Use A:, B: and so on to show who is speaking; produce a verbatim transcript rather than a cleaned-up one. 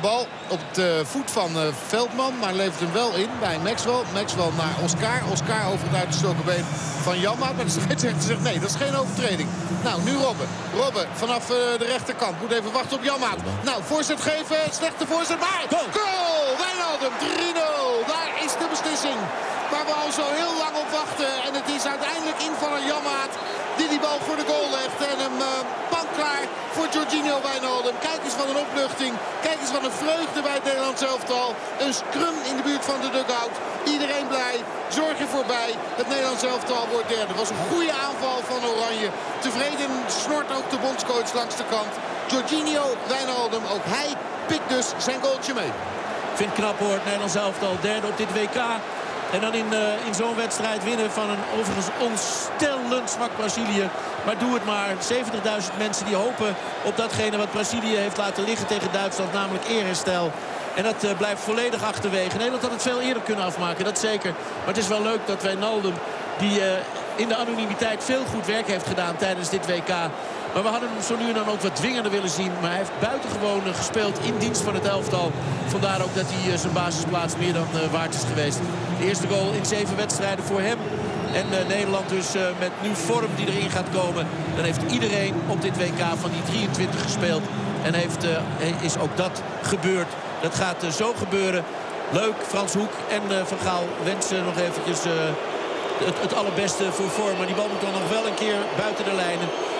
A: bal op de voet van uh, Veldman. Maar levert hem wel in bij Maxwell. Maxwell naar Oscar. Oscar over het uitgestoken been van Janmaat. Maar de scheidsrechter zegt nee, dat is geen overtreding. Nou, nu Robben. Robben vanaf uh, de rechterkant. Moet even wachten op Janmaat. Nou, voorzet geven. Slechte voorzet. Maar goal! Goal! Wijnaldum. drie nul. Daar is de beslissing. Waar we al zo heel lang op wachten. En het is uiteindelijk invaller Janmaat die die bal voor de goal legt. En hem uh, klaar voor Georginio Wijnaldum. Kijk eens wat een opluchting. Kijk eens wat een vreugde bij het Nederlands elftal. Een scrum in de buurt van de dugout. Iedereen blij. Zorgen voorbij. Het Nederlands elftal wordt derde. Het was een goede aanval van Oranje. Tevreden snort ook de bondscoach langs de kant. Georginio Wijnaldum, ook hij pikt dus zijn goaltje mee.
B: Ik vind het knap hoor, het Nederlands elftal derde op dit W K. En dan in, uh, in zo'n wedstrijd winnen van een overigens ontstellend zwak Brazilië. Maar doe het maar. zeventigduizend mensen die hopen op datgene wat Brazilië heeft laten liggen tegen Duitsland. Namelijk eerherstel. En dat uh, blijft volledig achterwege. Nederland had het veel eerder kunnen afmaken, dat zeker. Maar het is wel leuk dat Wijnaldum, die uh, in de anonimiteit veel goed werk heeft gedaan tijdens dit W K. Maar we hadden hem zo nu en dan ook wat dwingender willen zien. Maar hij heeft buitengewoon gespeeld in dienst van het elftal. Vandaar ook dat hij uh, zijn basisplaats meer dan uh, waard is geweest. De eerste goal in zeven wedstrijden voor hem. En uh, Nederland dus uh, met nu vorm die erin gaat komen. Dan heeft iedereen op dit W K van die drieëntwintig gespeeld. En heeft, uh, is ook dat gebeurd. Dat gaat uh, zo gebeuren. Leuk, Frans Hoek en uh, Van Gaal wensen nog eventjes uh, het, het allerbeste voor vorm. Maar die bal moet dan nog wel een keer buiten de lijnen.